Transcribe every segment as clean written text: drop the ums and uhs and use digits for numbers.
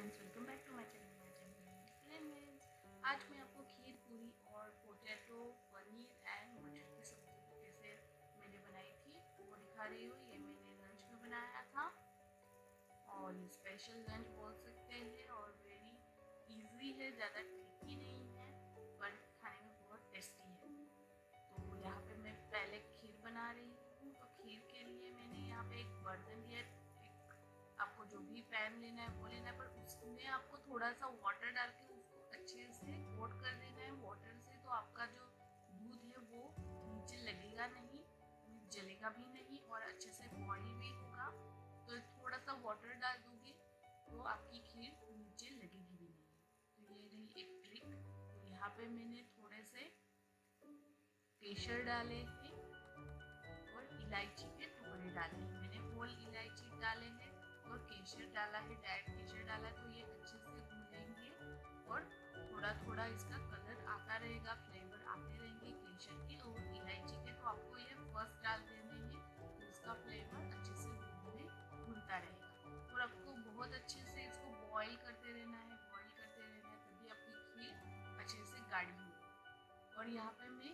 Friends, welcome back to my channel. आज मैं आपको खीर पूरी और पोटैटो पनीर एंड मटर की सब्जी कैसे मैंने बनाई थी वो दिखा रही हूँ। ये मैंने लंच में बनाया था और ये स्पेशल लंच बोल सकते हैं और वेरी इजी है, ज़्यादा ट्रिकी नहीं है पर खाने में बहुत टेस्टी है। तो यहाँ पे मैं पहले खीर बना रही हूँ। तो खीर के लिए मैंने यहाँ पे एक बर्तन लिया, आपको जो भी पैन लेना है वो लेना है, पर उसमें आपको थोड़ा सा वाटर डाल के उसको अच्छे से कोट कर देना है वाटर से। तो आपका जो दूध है वो नीचे लगेगा नहीं, जलेगा भी नहीं और अच्छे से बॉईल भी होगा। तो थोड़ा सा वाटर डाल दोगे तो आपकी खीर नीचे लगेगी भी नहीं। तो ये रही एक ट्रिक। तो यहाँ पे मैंने थोड़े से केसर डाले हैं और इलायची के टुकड़े डाले हैं। मैंने होल इलायची डाले हैं और केसर डाला है, डायरेक्ट केसर डाला। तो ये अच्छे से भूनेंगे और थोड़ा थोड़ा इसका कलर आता रहेगा, फ्लेवर आते रहेंगे केसर के और इलायची के। तो आपको ये फर्स्ट डाल देने हैं तो इसका फ्लेवर अच्छे से भूनता रहेगा और आपको बहुत अच्छे से इसको बॉईल करते रहना है, बॉईल करते रहना है, तभी आपकी खीर अच्छे से गाढ़ी होगी। और यहाँ पे मैं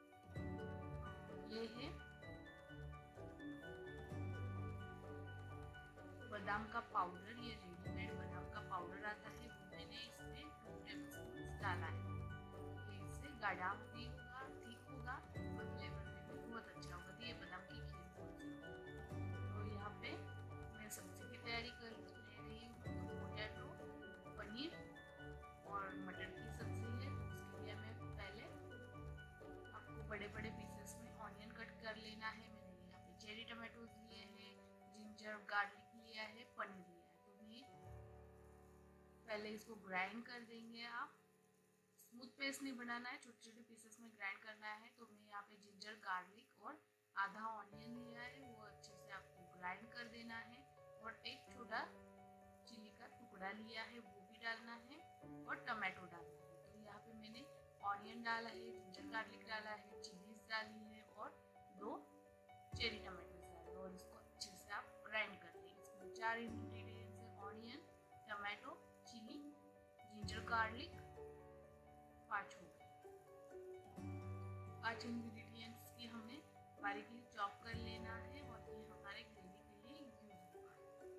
ये है बादाम का पाउडर, ये रेडीमेड बादाम का पाउडर आता है, वो मैंने इसमें 2 टेबलस्पून डाला है। ये इससे गाढ़ा भी होगा, ठीक होगा और फ्लेवर में भी बहुत अच्छा होगा। तो ये बादाम की खीर बोलती हूँ। तो यहाँ पे मैं सब्जी की तैयारी कर ले रही हूँ। तो पोटैटो, पनीर और मटर की सब्जी है। तो उसके लिए मैं पहले आपको बड़े बड़े पीसेस में ऑनियन कट कर लेना है। मैंने यहाँ पे चेरी टमाटोज लिए हैं, जिंजर गार्लिक लिया है, पनीर लिया है। तो मैं पहले इसको ग्राइंड कर देंगे। आप स्मूथ पेस्ट नहीं बनाना है, छोटे छोटे पीसेस में ग्राइंड करना है। तो मैं यहाँ पे जिंजर गार्लिक और आधा ऑनियन लिया है, वो अच्छे से आपको ग्राइंड कर देना है। और एक छोटा चिली का टुकड़ा लिया है, वो भी डालना है और टमाटो डालना है। तो यहाँ पे मैंने ऑनियन डाला है, जिंजर गार्लिक डाला है, चिलीज डाली है और 2 चेरी टमाटो डाले और इसको अच्छे से आप ग्राइंड कर लेंगे। इसमें 4 इंग्रेडिएंट्स है, onion, tomato, chilli, ginger garlic, 5 हो गए। 5 इंग्रेडिएंट्स की हमने बारीकी चॉप कर लेना है और ये हमारे ग्रेवी के लिए यूज होगा।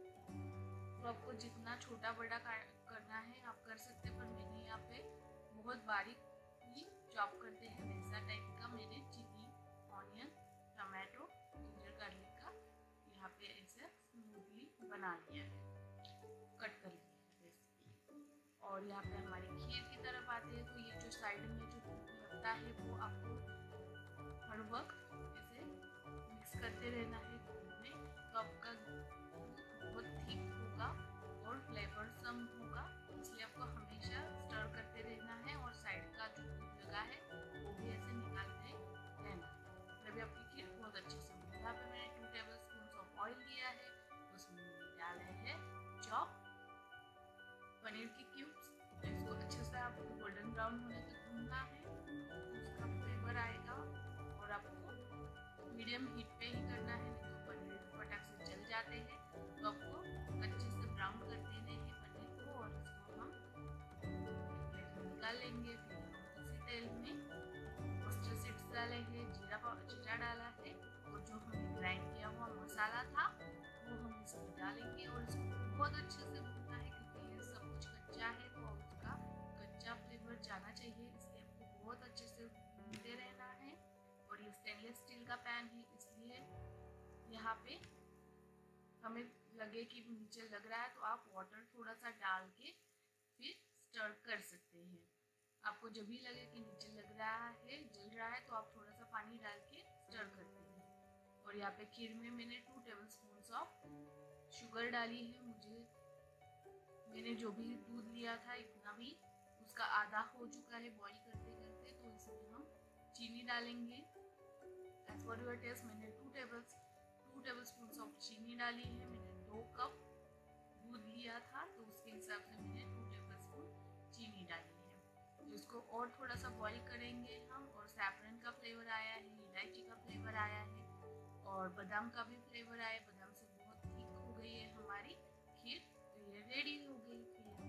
तो आपको जितना छोटा बड़ा करना है आप कर सकते हैं, पर मैंने यहाँ पे बहुत बारीक ही चॉप करते हैं वैसा टाइप का मैंने chilli, onion, tomato, ginger garlic का यहाँ पे ऐसे स्मूथली बना लिया है, कट कर लिया है वैसे। और यहाँ पे हमारी खीर की तरफ आते हैं। तो ये जो साइड में जो लगता है वो आपको हर वक्त ऐसे मिक्स करते रहना है दूध में। तो आपका दूध बहुत थिक होगा और फ्लेवरसम होगा, इसलिए आपको हमेशा स्टर करते रहना है और साइड का जो दूध लगा है वो भी ऐसे निकालते रहना, तभी आपकी खीर बहुत अच्छे से होगी। यहाँ पे मैंने 2 टेबलस्पून ऑफ ऑयल लिया है, उसमें मैंने डाला है चॉप पनीर के क्यूब्स। तो इसको अच्छे से आपको गोल्डन ब्राउन होने तक भूनना है, तो उसका फ्लेवर आएगा। और आपको मीडियम हीट पे ही करना है, नहीं तो पनीर फटाक से जल जाते हैं। तो आपको अच्छे से ब्राउन कर देने हैं पनीर को और इसको हम प्लेट में निकाल लेंगे। फिर हम उसी तेल में मस्टर्ड सीड्स डाले हैं, जीरा डाला है और जो हमने ग्राइंड किया हुआ मसाला था वो हम इसमें डालेंगे और इसको बहुत अच्छे से भूनना है, क्योंकि ये सब कुछ कच्चा है तो उसका कच्चा फ्लेवर जाना चाहिए, इसलिए आपको बहुत अच्छे से भूनते रहना है। और ये स्टेनलेस स्टील का पैन है, इसलिए यहाँ पे हमें लगे कि नीचे लग रहा है तो आप वाटर थोड़ा सा डाल के फिर स्टर कर सकते हैं। आपको जब भी लगे कि नीचे लग रहा है, जल रहा है, तो आप थोड़ा सा पानी डाल के स्टर करते हैं। और यहाँ पे खीर में मैंने 2 टेबलस्पून ऑफ शुगर डाली है। मैंने जो भी दूध लिया था इतना भी उसका आधा हो चुका है बॉईल करते करते। तो इसमें हम चीनी डालेंगे एज पर योर टेस्ट। मैंने 2 टेबलस्पून ऑफ चीनी डाली है। मैंने 2 कप दूध लिया था तो उसके हिसाब से मैंने 2 टेबलस्पून चीनी डाली है। तो इसको और थोड़ा सा बॉईल करेंगे हम। और सैफरन का फ्लेवर आया है, इलायची का फ्लेवर आया है और बादाम का भी फ्लेवर आया। बादाम से बहुत थिक हो गई है हमारी खीर, तो ये रेडी हो गई खीर।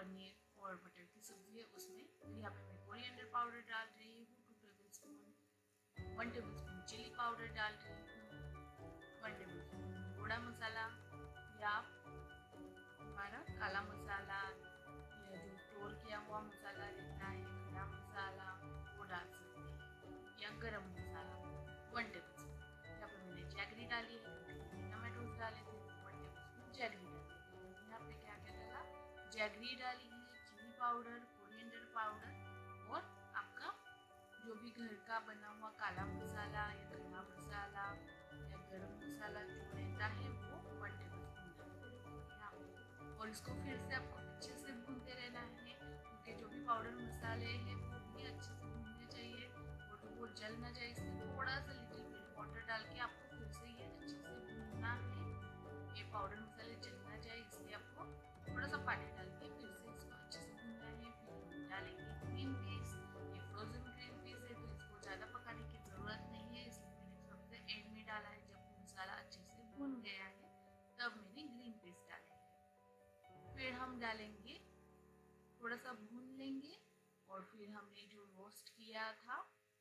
पनीर और मटर की सब्जी है उसमें। फिर यहाँ पे मैं कोरिएंडर पाउडर डाल रही हूँ 2 टेबलस्पून, 1 टेबलस्पून चिली पाउडर डाल रही हूँ, 1 टेबलस्पून गोड़ा मसाला या हमारा काला मसाला या जो स्टोर किया हुआ मसाला रहता है खड़ा मसाला वो डाल सकते हैं, या गरम मसाला 1 टेबलस्पून। यहाँ पर मैंने जैगरी डाली है क्योंकि टमाटोज डाले थे, 1 टेबलस्पून जैगरी डाली है। यहाँ पे क्या क्या डाला, जैगरी डाली है, चिली पाउडर, कोरिएंडर पाउडर और आपका जो भी घर का बना हुआ काला मसाला या खड़ा मसाला या गरम मसाला जो रहता है वो 1 टेबलस्पून डाल देंगे। और इसको फिर से आपको अच्छे से भूनते रहना है क्योंकि जो भी पाउडर मसाले हैं वो भी अच्छे से भूनने चाहिए और वो जल ना जाए, इसमें थोड़ा सा लिटिल बिट वाटर डाल के आपको फिर से ये अच्छे से भूनना है। ये पाउडर मसाले जल ना जाए इसलिए आपको थोड़ा सा पानी डाल के फिर से इसको अच्छे से भूनना है। फिर हम डालेंगे ग्रीन पीस, ये फ्रोजन ग्रीन पीस है तो इसको ज़्यादा पकाने की ज़रूरत नहीं है, इसलिए मैंने सबसे एंड में डाला है। जब मसाला अच्छे से भून गया है तब मैंने ग्रीन पीस डाले हैं। फिर हम डालेंगे, थोड़ा सा भून लेंगे और फिर हमने जो रोस्ट किया था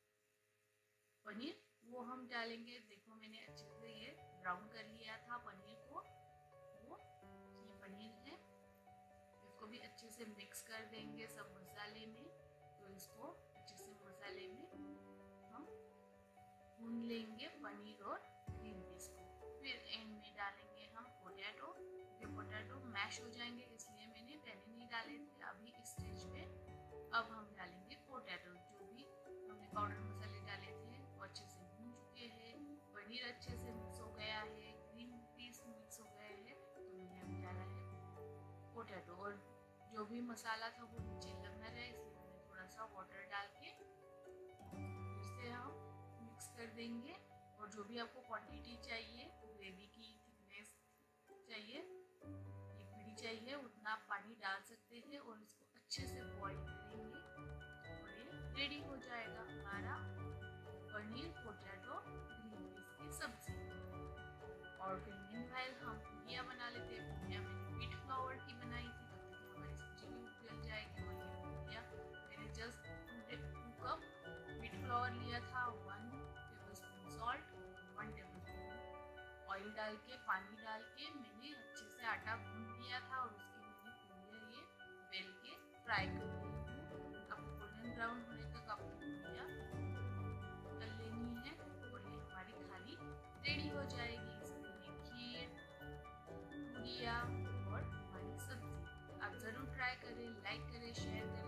पनीर वो हम डालेंगे। देखो मैंने अच्छे से ये ब्राउन कर लिया था पनीर को, वो ये पनीर है। इसको भी अच्छे से मिक्स कर देंगे सब मसाले में, तो इसको अच्छे से मसाले में हम भून लेंगे पनीर और ग्रीन पीस को। फिर एंड में डालेंगे हम पोटैटो, ये पोटैटो मैश हो जाएंगे इसलिए मैंने पहले नहीं डाले थे, अभी इस स्टेज पे अब हम डालेंगे पोटैटो। जो भी हमने पाउडर मसाले डाले थे वो अच्छे से भून चुके हैं, पनीर अच्छे से मिक्स हो गया है, ग्रीन पीस मिक्स हो गए हैं, तो मैंने अभी डाला है पोटैटो। और जो भी मसाला था वो नीचे लग ना जाए इसलिए मैंने थोड़ा सा वाटर डाल के फिर से हम मिक्स कर देंगे। और जो भी आपको क्वांटिटी चाहिए, ग्रेवी की थिकनेस चाहिए, लिक्विडी चाहिए, उतना आप पानी डाल सकते हैं और इसको अच्छे से बॉईल करेंगे और ये रेडी हो जाएगा हमारा पनीर पोटैटो ग्रीन पीस की सब्जी। और फिर मीनवाइल हम पूरियाँ बना लेते हैं। पूरियाँ मैंने व्हीट फ्लावर की बनाई थी ताकि हमारी सब्जी भी उबल जाएगी। और ये पूरियाँ मैंने जस्ट 2 कप व्हीट फ्लावर लिया था, 1 टेबलस्पून सॉल्ट, 1 टेबलस्पून ऑयल डाल के पानी डाल के मैंने अच्छे से आटा गूंद लिया था और उसकी मैंने पूरियाँ ये बेल के फ्राई कर ली हूँ। आपको गोल्डन ब्राउन होने तक आपको पूरियाँ तल लेनी है और ये हमारी थाली रेडी हो जाएगी। इसमें खीर, पूरियाँ और हमारी सब्जी। आप ज़रूर ट्राई करें, लाइक करें, शेयर करें।